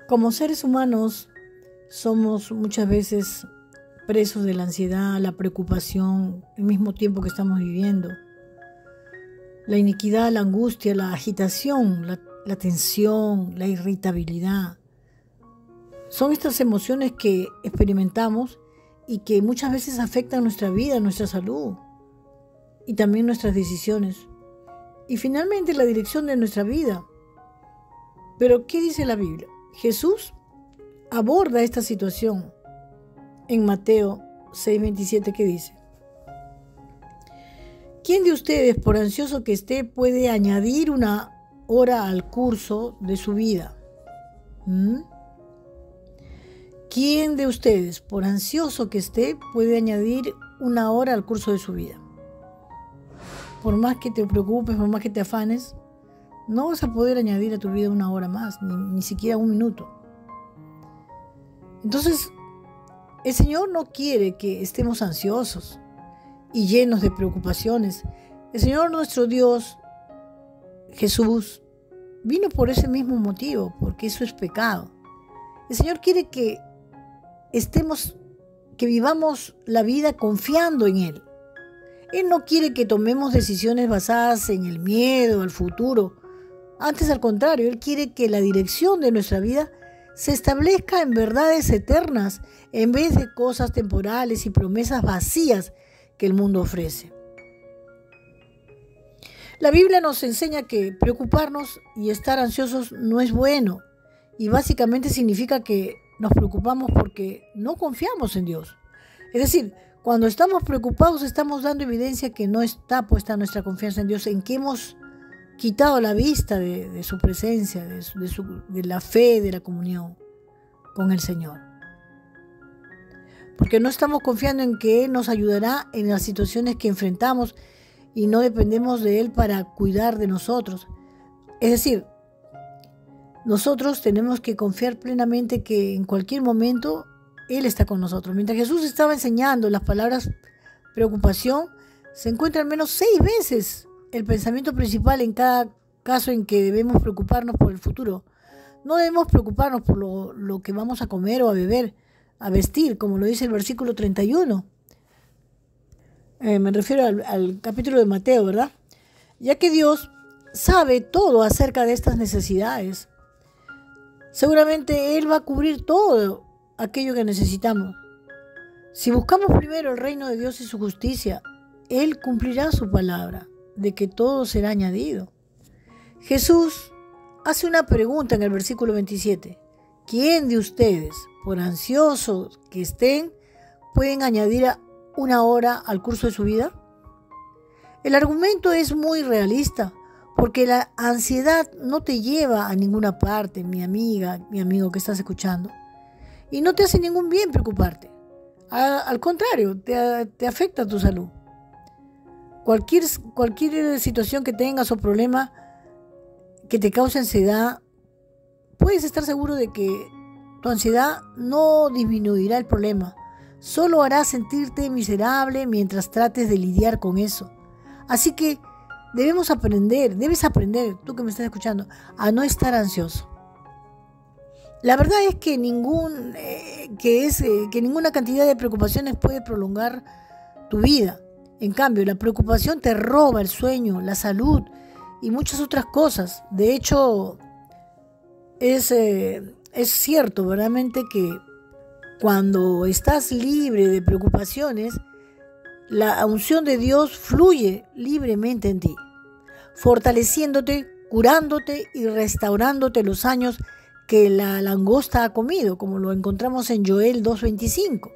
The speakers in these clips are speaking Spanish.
Como seres humanos somos muchas veces presos de la ansiedad, la preocupación, al mismo tiempo que estamos viviendo. La iniquidad, la angustia, la agitación, la tensión, la irritabilidad. Son estas emociones que experimentamos y que muchas veces afectan nuestra vida, nuestra salud y también nuestras decisiones. Y finalmente la dirección de nuestra vida. Pero, ¿qué dice la Biblia? Jesús aborda esta situación en Mateo 6:27, que dice: ¿Quién de ustedes, por ansioso que esté, puede añadir una hora al curso de su vida? ¿Quién de ustedes, por ansioso que esté, puede añadir una hora al curso de su vida? Por más que te preocupes, por más que te afanes, no vas a poder añadir a tu vida una hora más, ni siquiera un minuto. Entonces, el Señor no quiere que estemos ansiosos y llenos de preocupaciones. El Señor nuestro Dios, Jesús, vino por ese mismo motivo, porque eso es pecado. El Señor quiere que vivamos la vida confiando en Él. Él no quiere que tomemos decisiones basadas en el miedo al futuro. Antes, al contrario, Él quiere que la dirección de nuestra vida se establezca en verdades eternas en vez de cosas temporales y promesas vacías que el mundo ofrece. La Biblia nos enseña que preocuparnos y estar ansiosos no es bueno, y básicamente significa que nos preocupamos porque no confiamos en Dios. Es decir, cuando estamos preocupados estamos dando evidencia que no está puesta nuestra confianza en Dios, en que hemos quitado la vista de su presencia, de la fe, de la comunión con el Señor. Porque no estamos confiando en que Él nos ayudará en las situaciones que enfrentamos y no dependemos de Él para cuidar de nosotros. Es decir, nosotros tenemos que confiar plenamente que en cualquier momento Él está con nosotros. Mientras Jesús estaba enseñando las palabras preocupación, se encuentra al menos 6 veces el pensamiento principal en cada caso en que debemos preocuparnos por el futuro. No debemos preocuparnos por lo que vamos a comer o a beber, a vestir, como lo dice el versículo 31. Me refiero al capítulo de Mateo, ¿verdad? Ya que Dios sabe todo acerca de estas necesidades. Seguramente Él va a cubrir todo aquello que necesitamos. Si buscamos primero el reino de Dios y su justicia, Él cumplirá su palabra de que todo será añadido. Jesús hace una pregunta en el versículo 27. ¿Quién de ustedes, por ansiosos que estén, pueden añadir una hora al curso de su vida? El argumento es muy realista, porque la ansiedad no te lleva a ninguna parte, mi amiga, mi amigo que estás escuchando, y no te hace ningún bien preocuparte. Al contrario, te afecta tu salud. Cualquier situación que tengas o problema que te cause ansiedad, puedes estar seguro de que tu ansiedad no disminuirá el problema, solo hará sentirte miserable mientras trates de lidiar con eso. Así que debes aprender, tú que me estás escuchando, a no estar ansioso. La verdad es que ninguna cantidad de preocupaciones puede prolongar tu vida. En cambio, la preocupación te roba el sueño, la salud y muchas otras cosas. De hecho, es cierto verdaderamente que cuando estás libre de preocupaciones, la unción de Dios fluye libremente en ti, fortaleciéndote, curándote y restaurándote los años que la langosta ha comido, como lo encontramos en Joel 2:25.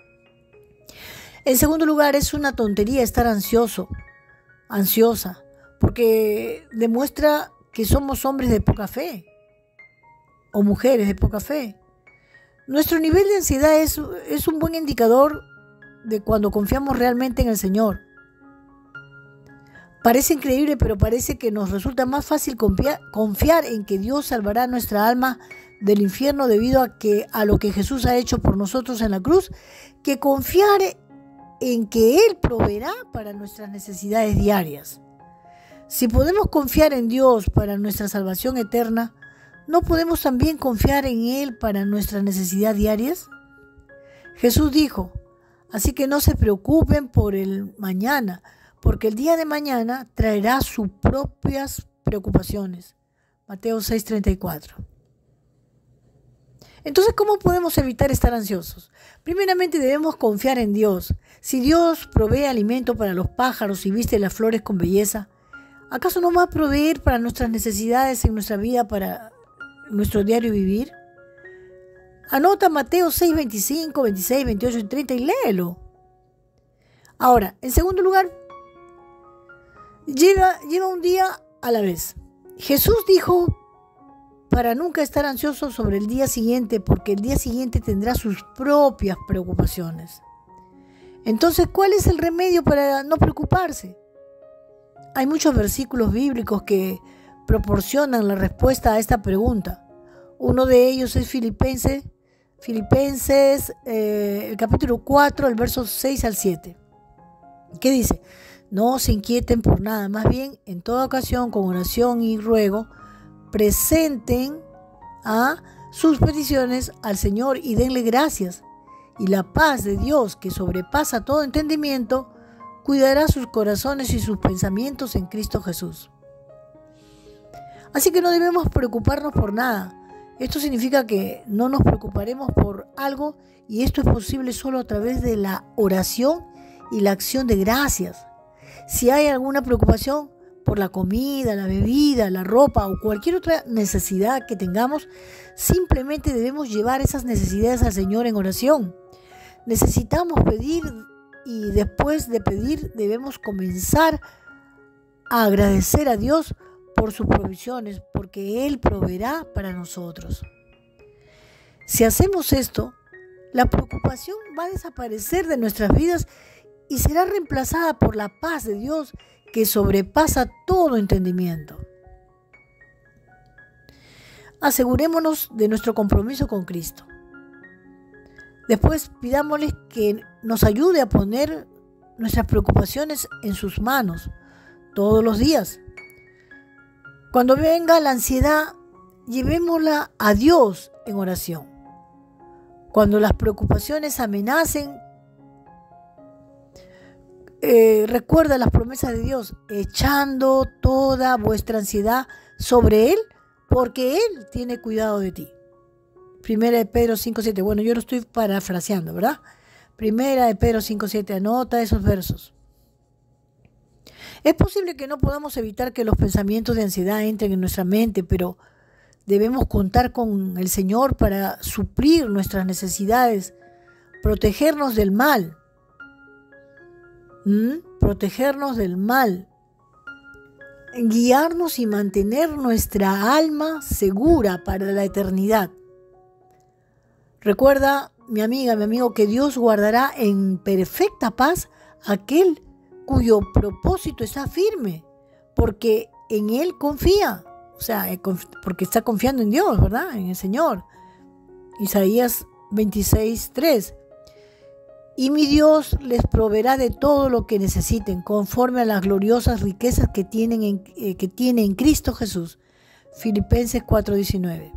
En segundo lugar, es una tontería estar ansiosa, porque demuestra que somos hombres de poca fe o mujeres de poca fe. Nuestro nivel de ansiedad es un buen indicador de cuando confiamos realmente en el Señor. Parece increíble, pero parece que nos resulta más fácil confiar en que Dios salvará nuestra alma del infierno debido a lo que Jesús ha hecho por nosotros en la cruz, que confiar en que Él proveerá para nuestras necesidades diarias. Si podemos confiar en Dios para nuestra salvación eterna, ¿no podemos también confiar en Él para nuestras necesidades diarias? Jesús dijo, así que no se preocupen por el mañana, porque el día de mañana traerá sus propias preocupaciones. Mateo 6:34. Entonces, ¿cómo podemos evitar estar ansiosos? Primeramente debemos confiar en Dios. Si Dios provee alimento para los pájaros y viste las flores con belleza, ¿acaso no va a proveer para nuestras necesidades en nuestra vida, para nuestro diario vivir? Anota Mateo 6, 25, 26, 28 y 30 y léelo. Ahora, en segundo lugar, lleva un día a la vez. Jesús dijo para nunca estar ansioso sobre el día siguiente, porque el día siguiente tendrá sus propias preocupaciones. Entonces, ¿cuál es el remedio para no preocuparse? Hay muchos versículos bíblicos que proporcionan la respuesta a esta pregunta. Uno de ellos es Filipenses, el capítulo 4, el verso 6 al 7. ¿Qué dice? No se inquieten por nada, más bien en toda ocasión con oración y ruego presenten sus peticiones al Señor y denle gracias. Y la paz de Dios, que sobrepasa todo entendimiento, cuidará sus corazones y sus pensamientos en Cristo Jesús. Así que no debemos preocuparnos por nada. Esto significa que no nos preocuparemos por algo, y esto es posible solo a través de la oración y la acción de gracias. Si hay alguna preocupación por la comida, la bebida, la ropa o cualquier otra necesidad que tengamos, simplemente debemos llevar esas necesidades al Señor en oración. Necesitamos pedir, y después de pedir debemos comenzar a agradecer a Dios por sus provisiones, porque Él proveerá para nosotros. Si hacemos esto, la preocupación va a desaparecer de nuestras vidas y será reemplazada por la paz de Dios, que sobrepasa todo entendimiento. Asegurémonos de nuestro compromiso con Cristo. Después pidámosle que nos ayude a poner nuestras preocupaciones en sus manos todos los días. Cuando venga la ansiedad, llevémosla a Dios en oración. Cuando las preocupaciones amenacen, recuerda las promesas de Dios, echando toda vuestra ansiedad sobre Él, porque Él tiene cuidado de ti. Primera de Pedro 5:7. Bueno, yo lo estoy parafraseando, ¿verdad? Primera de Pedro 5:7. Anota esos versos. Es posible que no podamos evitar que los pensamientos de ansiedad entren en nuestra mente, pero debemos contar con el Señor para suplir nuestras necesidades, protegernos del mal. Protegernos del mal, guiarnos y mantener nuestra alma segura para la eternidad. Recuerda, mi amiga, mi amigo, que Dios guardará en perfecta paz aquel cuyo propósito está firme, porque en Él confía, o sea, porque está confiando en Dios, ¿verdad? En el Señor. Isaías 26:3. Y mi Dios les proveerá de todo lo que necesiten, conforme a las gloriosas riquezas que tiene en Cristo Jesús. Filipenses 4:19.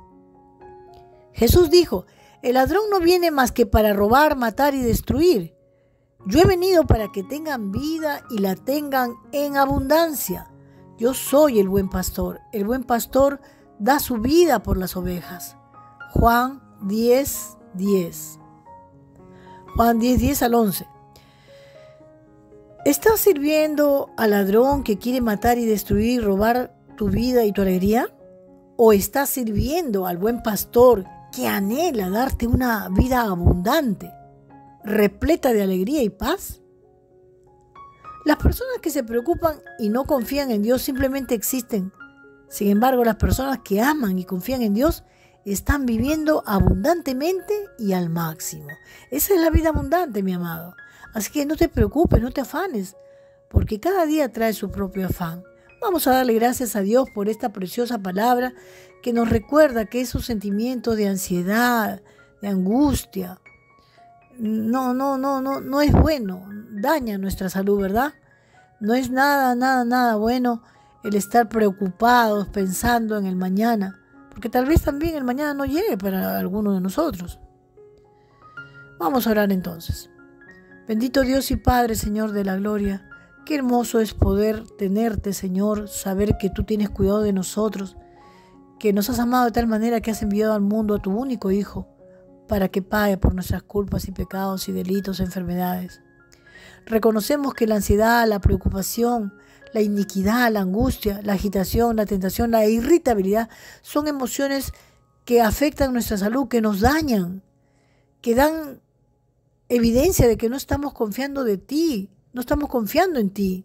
Jesús dijo, el ladrón no viene más que para robar, matar y destruir. Yo he venido para que tengan vida y la tengan en abundancia. Yo soy el buen pastor. El buen pastor da su vida por las ovejas. Juan 10:10. Juan 10:10 al 11. ¿Estás sirviendo al ladrón que quiere matar y destruir, robar tu vida y tu alegría? ¿O estás sirviendo al buen pastor que anhela darte una vida abundante, repleta de alegría y paz? Las personas que se preocupan y no confían en Dios simplemente existen. Sin embargo, las personas que aman y confían en Dios están viviendo abundantemente y al máximo. Esa es la vida abundante, mi amado. Así que no te preocupes, no te afanes, porque cada día trae su propio afán. Vamos a darle gracias a Dios por esta preciosa palabra que nos recuerda que esos sentimientos de ansiedad, de angustia, no es bueno, daña nuestra salud, ¿verdad? No es nada bueno el estar preocupados pensando en el mañana, porque tal vez también el mañana no llegue para alguno de nosotros. Vamos a orar entonces. Bendito Dios y Padre, Señor de la gloria, qué hermoso es poder tenerte, Señor, saber que tú tienes cuidado de nosotros, que nos has amado de tal manera que has enviado al mundo a tu único Hijo, para que pague por nuestras culpas y pecados y delitos, enfermedades. Reconocemos que la ansiedad, la preocupación, la iniquidad, la angustia, la agitación, la tentación, la irritabilidad son emociones que afectan nuestra salud, que nos dañan, que dan evidencia de que no estamos confiando de ti, no estamos confiando en ti.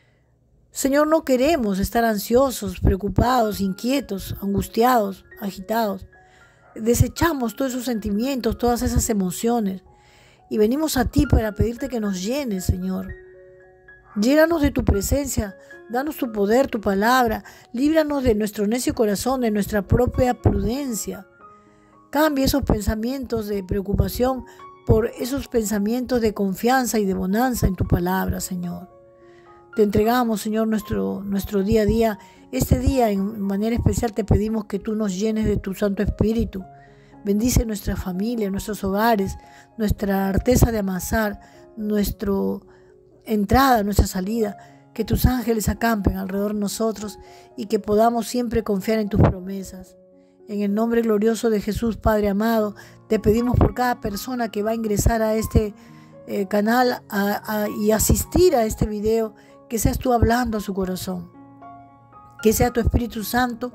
Señor, no queremos estar ansiosos, preocupados, inquietos, angustiados, agitados. Desechamos todos esos sentimientos, todas esas emociones y venimos a ti para pedirte que nos llenes, Señor. Llénanos de tu presencia, danos tu poder, tu palabra, líbranos de nuestro necio corazón, de nuestra propia prudencia. Cambia esos pensamientos de preocupación por esos pensamientos de confianza y de bonanza en tu palabra, Señor. Te entregamos, Señor, nuestro día a día. Este día, en manera especial, te pedimos que tú nos llenes de tu Santo Espíritu. Bendice nuestra familia, nuestros hogares, nuestra arteza de amasar, nuestra entrada, nuestra salida. Que tus ángeles acampen alrededor de nosotros y que podamos siempre confiar en tus promesas. En el nombre glorioso de Jesús, Padre amado, te pedimos por cada persona que va a ingresar a este canal y asistir a este video, que seas tú hablando a su corazón. Que sea tu Espíritu Santo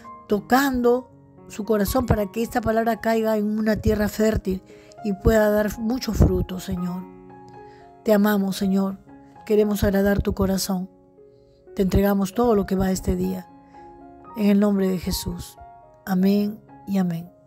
tocando su corazón para que esta palabra caiga en una tierra fértil y pueda dar mucho fruto, Señor. Te amamos, Señor. Queremos agradar tu corazón. Te entregamos todo lo que va este día. En el nombre de Jesús. Amén y amén.